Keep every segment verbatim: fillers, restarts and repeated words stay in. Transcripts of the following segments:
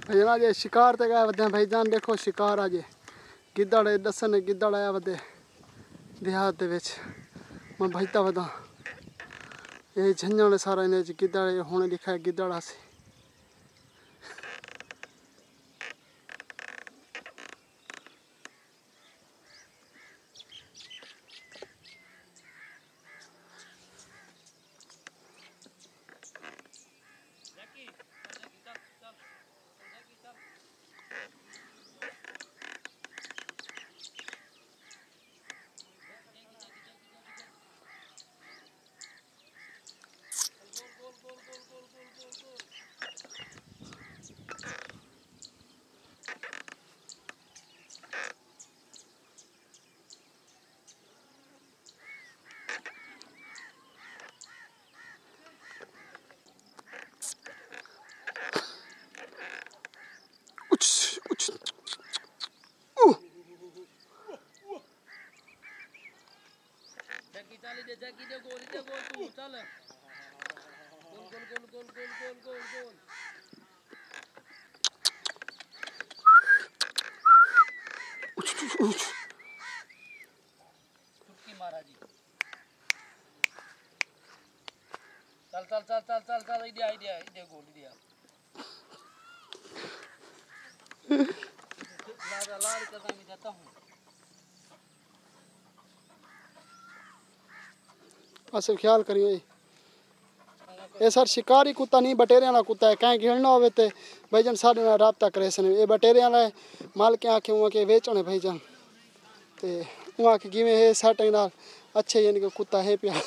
भाईजान अजे शिकार ते गए वधे भाईजान देखो शिकार अजे गिद्दड़ दसन गिद्दड़ आया वधे देहात दे विच मैं भजता वधा ये झंझण सारा इन्हें गिद्दड़ हुणे दिखा गिद्दड़ आसी चल दे जगी दे गोल दे गोल तू चल गोल गोल गोल गोल गोल गोल गोल गोल चुटकी मारा जी चल चल चल चल चल चल इधर इधर इधर गोल इधर लाड़ लाड़ करता मैं जाता हूँ असर ख्याल करिए ये सर शिकारी कुत्ता नहीं बटेरे वाला कुत्ता है कहीं घेरना होवे ते भाईजान साढ़े नाल राब्ता करे सन ये बटेरे वाला है माल के आखे हुआ के बेचने भाईजान ते वहाँ के गिवे है साटे नाल अच्छे यानी कि कुत्ता है पिया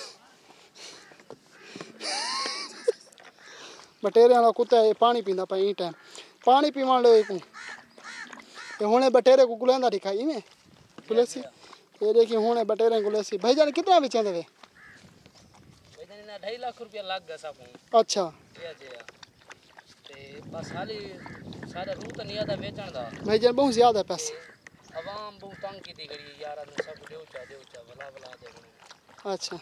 बटेरे वाला कुत्ता है पानी पींदा पाई ई टाइम पानी पीवन ले को ते हुणे बटेरे को गुलेंदा दिखाई में गुलेसी ये देखिए हुणे बटेरे गुलेसी भाईजान कितना बेचेंदे वे ढाई लाख रुपया लग गया सब अच्छा ये जे ते बस हाली सारा रूट नहीं आता बेचण दा भाईजान बहुत ज्यादा पैसा आवाम बहुत तंग की थी गड़ी यार सब देव चा देव चा भला भला दे अच्छा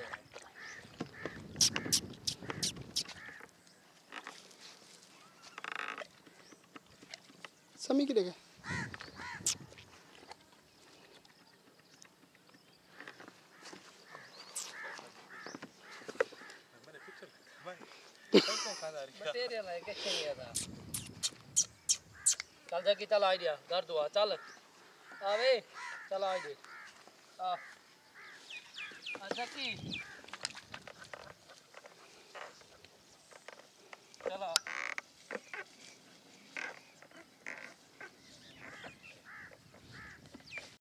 समी की देगा बटेरे लाए के चाहिए था चल जगी चल आ गया घर दुआ चल आवे चल आ दे आ अच्छा की